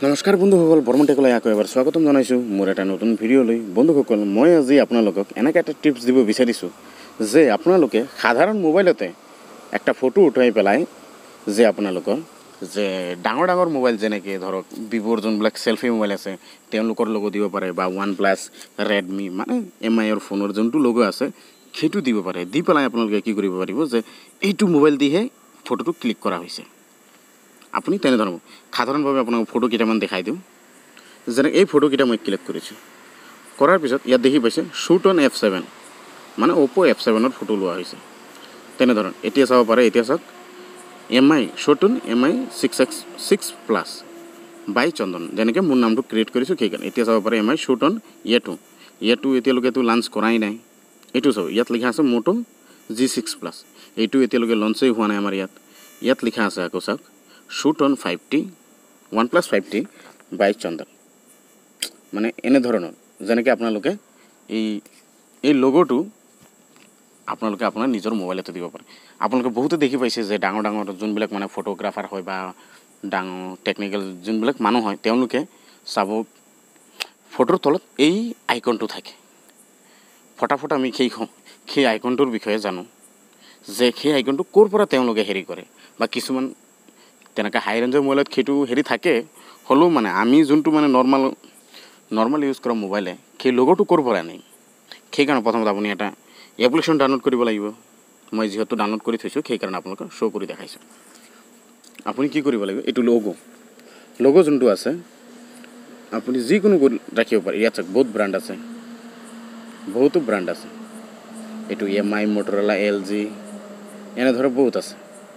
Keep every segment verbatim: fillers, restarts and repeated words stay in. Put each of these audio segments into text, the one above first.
নমস্কাৰ বন্ধুসকল, বৰ্মন টেকলৈ আকৌ এবাৰ স্বাগতম জনাইছোঁ মোৰ এটা নতুন ভিডিঅ'লৈ। বন্ধুসকল, মই আজি আপোনালোকক এনেকৈ এটা টিপছ দিব বিচাৰিছোঁ যে আপোনালোকে সাধাৰণ মোবাইলতে একটা ফটো উঠাই পেলাই যে আপোনালোকৰ যে ডাঙৰ ডাঙৰ মোবাইল যেনেকৈ ধৰক ভিভ'ৰ যোনবিলাক চেল্ফি মোবাইল আছে তেওঁলোকৰ লগত দিব পাৰে, বা ওৱান প্লাছ, ৰেডমি, মানে এম আইৰ ফোনৰ যোনটো লগো আছে সেইটো দিব পাৰে। দি পেলাই আপোনালোকে কি কৰিব পাৰিব যে এইটো মোবাইল দিহে ফটোটো ক্লিক কৰা হৈছে। আপুনি তেনেধৰণৰ সাধাৰণভাৱে আপোনাক ফটো কেইটামান দেখাই দিওঁ। যেনে এই ফটোকেইটা মই ক্লিক কৰিছোঁ, কৰাৰ পিছত ইয়াত দেখি পাইছে শ্বুট অন এফ ছেভেন, মানে অ'প' এফ ছেভেনৰ ফটো লোৱা হৈছে। তেনেধৰণৰ এতিয়া চাব পাৰে, এতিয়া চাওক M I shoot on M I six X six plus by Chandan, যেনেকৈ মোৰ নামটো ক্ৰিয়েট কৰিছোঁ সেইকাৰণে। এতিয়া চাব পাৰে এম আই শ্বুট অন ইয়েটো, ইয়েটো এতিয়ালৈকেতো লঞ্চ কৰাই নাই। এইটো চাব, ইয়াত লিখা আছে মোটো জি ছিক্স প্লাছ, এইটো এতিয়ালৈকে লঞ্চেই হোৱা নাই আমাৰ ইয়াত। ইয়াত লিখা আছে আকৌ চাওক shoot on five T OnePlus five T by Chandan. মানে এনেধৰণৰ যেনেকৈ আপোনালোকে এই এই লগ'টো আপোনালোকে আপোনাৰ নিজৰ মোবাইলতে দিব পাৰে। আপোনালোকে বহুতে দেখি পাইছে যে ডাঙৰ ডাঙৰ যোনবিলাক মানে ফটোগ্ৰাফাৰ হয় বা ডাঙৰ টেকনিকেল যোনবিলাক মানুহ হয় তেওঁলোকে চাব ফটোৰ তলত এই আইকনটো থাকে। ফটাফট আমি সেই সেই আইকনটোৰ বিষয়ে জানো যে সেই আইকনটো ক'ৰ পৰা তেওঁলোকে হেৰি কৰে, বা কিছুমান তেনেকৈ হাই ৰেঞ্জৰ মোবাইলত সেইটো হেৰি থাকে হ'লেও মানে আমি যোনটো মানে নৰ্মেল নৰ্মেল ইউজ কৰা মোবাইলে সেই লগ'টো ক'ৰ পৰা আনিম। সেইকাৰণে প্ৰথমতে আপুনি এটা এপ্লিকেশ্যন ডাউনলোড কৰিব লাগিব। মই যিহেতু ডাউনলোড কৰি থৈছোঁ সেইকাৰণে আপোনালোকক শ্ব' কৰি দেখাইছোঁ। আপুনি কি কৰিব লাগিব, এইটো লগো লগো যোনটো আছে আপুনি যিকোনো ৰাখিব পাৰে। ইয়াত চাওক বহুত ব্ৰেণ্ড আছে, বহুতো ব্ৰেণ্ড আছে। এইটো M I, Motorola, L G, এনেধৰণৰ বহুত আছে।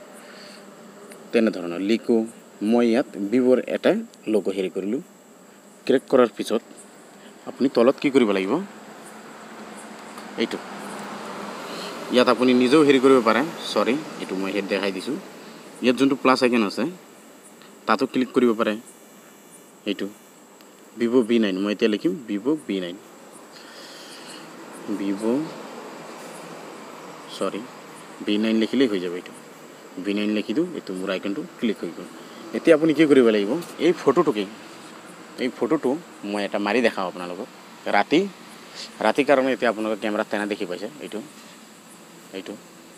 তেনেধৰণৰ লিকো, মই ইয়াত ভিভ'ৰ এটা লগো হেৰি কৰিলোঁ। ক্লিক কৰাৰ পিছত আপুনি তলত কি কৰিব লাগিব, এইটো ইয়াত আপুনি নিজেও হেৰি কৰিব পাৰে। চৰি, এইটো মই হেৰি দেখাই দিছোঁ। ইয়াত যোনটো প্লাছ আইকন আছে তাতো ক্লিক কৰিব পাৰে। এইটো ভিভ' ভি নাইন, মই এতিয়া লিখিম Vivo' V nine, Vivo' sorry V nine লিখিলেই হৈ যাব। এইটো ভি নাইন লিখি দিওঁ, এইটো মোৰ আইকনটো ক্লিক হৈ গ'ল। এতিয়া আপুনি কি কৰিব লাগিব, এই ফটোটোকে এই ফটোটো মই এটা মাৰি দেখাওঁ আপোনালোকক। ৰাতি ৰাতিৰ কাৰণে এতিয়া আপোনালোকে কেমেৰাত তেনে দেখি পাইছে। এইটো এইটো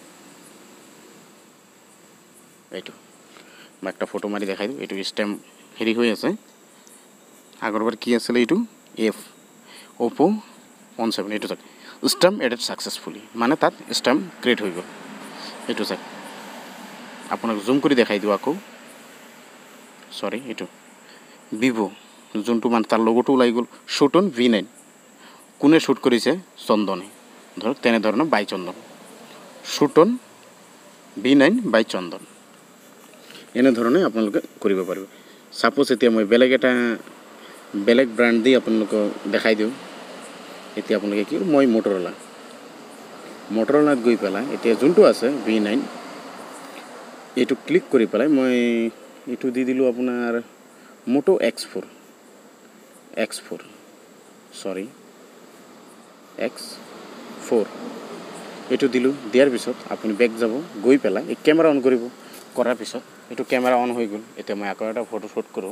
এইটো মই একটা ফটো মাৰি দেখাই দিওঁ। এইটো ষ্টেম্প হেৰি হৈ আছে, আগৰবাৰ কি আছিলে এইটো এফ অ'প' ওৱান ছেভেন। এইটো চাওক ষ্টেম্প এডেড ছাকচেছফুলি, মানে তাত ষ্টেম্প ক্ৰিয়েট হৈ গ'ল। এইটো চাওক আপোনাক জুম কৰি দেখাই দিওঁ আকৌ। চৰি, এইটো ভিভ' যোনটো মানে তাৰ লগটো ওলাই গ'ল শ্বুট অন ভি নাইন। কোনে শ্বুট কৰিছে, চন্দনে। ধৰক তেনেধৰণৰ by Chandan, shoot on V nine by Chandan. এনেধৰণে আপোনালোকে কৰিব পাৰিব। ছাপ'জ এতিয়া মই বেলেগ এটা বেলেগ ব্ৰেণ্ড দি আপোনালোকক দেখাই দিওঁ। এতিয়া আপোনালোকে কি, মই মটৰলা মটৰলাত গৈ পেলাই এতিয়া যোনটো আছে ভি নাইন, এইটো ক্লিক কৰি পেলাই মই এইটো দি দিলোঁ আপোনাৰ Moto X four X four sorry X four এইটো দিলোঁ। দিয়াৰ পিছত আপুনি বেক যাব, গৈ পেলাই এই কেমেৰা অন কৰিব। কৰাৰ পিছত এইটো কেমেৰা অন হৈ গ'ল। এতিয়া মই আকৌ এটা ফটো শ্বুট কৰোঁ।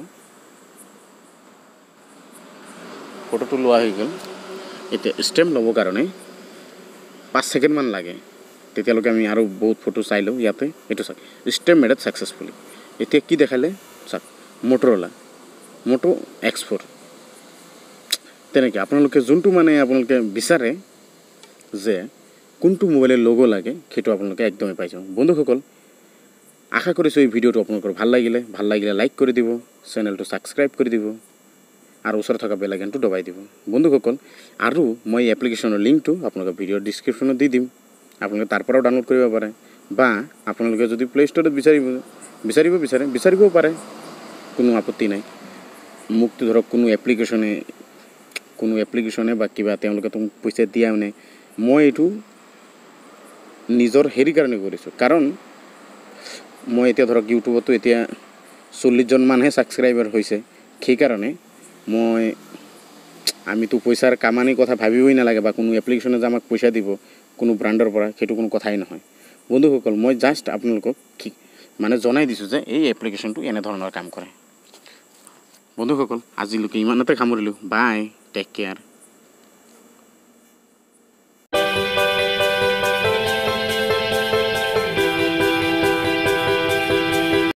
ফটোটো লোৱা হৈ গ'ল। এতিয়া ষ্টেম্প ল'বৰ কাৰণে পাঁচ ছেকেণ্ডমান লাগে, তেতিয়ালৈকে আমি আৰু বহুত ফটো চাই লওঁ ইয়াতে। এইটো চাওক ষ্টেম্প মেডেড ছাকচেছফুলি। এতিয়া কি দেখালে চাওক, মটৰলা মোটো এক্স ফ'ৰ। তেনেকৈ আপোনালোকে যোনটো মানে আপোনালোকে বিচাৰে যে কোনটো মোবাইলৰ লগো লাগে সেইটো আপোনালোকে একদমেই পাই যাব। বন্ধুসকল, আশা কৰিছোঁ এই ভিডিঅ'টো আপোনালোকৰ ভাল লাগিলে ভাল লাগিলে লাইক কৰি দিব, চেনেলটো ছাবস্ক্ৰাইব কৰি দিব, আৰু ওচৰত থকা বেল আইকনটো দবাই দিব। বন্ধুসকল, আৰু মই এপ্লিকেশ্যনৰ লিংকটো আপোনালোকৰ ভিডিঅ'ৰ ডিছক্ৰিপশ্যনত দি দিম, আপোনালোকে তাৰ পৰাও ডাউনলোড কৰিব পাৰে, বা আপোনালোকে যদি প্লে' ষ্ট'ৰত বিচাৰিব বিচাৰিব বিচাৰে বিচাৰিবও পাৰে, কোনো আপত্তি নাই। মোকতো ধৰক কোনো এপ্লিকেশ্যনে কোনো এপ্লিকেশ্যনে বা কিবা তেওঁলোকে মোক পইচা দিয়া মানে, মই এইটো নিজৰ হেৰি কাৰণে কৰিছোঁ। কাৰণ মই এতিয়া ধৰক ইউটিউবতো এতিয়া চল্লিছজনমানহে ছাবস্ক্ৰাইবাৰ হৈছে। সেইকাৰণে মই আমিতো পইচাৰ কামানি কথা ভাবিবই নালাগে, বা কোনো এপ্লিকেশ্যনে যে আমাক পইচা দিব কোনো ব্ৰেণ্ডৰ পৰা, সেইটো কোনো কথাই নহয়। বন্ধুসকল, মই জাষ্ট আপোনালোকক মানে জনাই দিছোঁ যে এই এপ্লিকেশ্যনটো এনেধৰণৰ কাম কৰে। বন্ধুসকল আজিলৈকে ইমানতে সামৰিলোঁ বাই টেক কেয়াৰ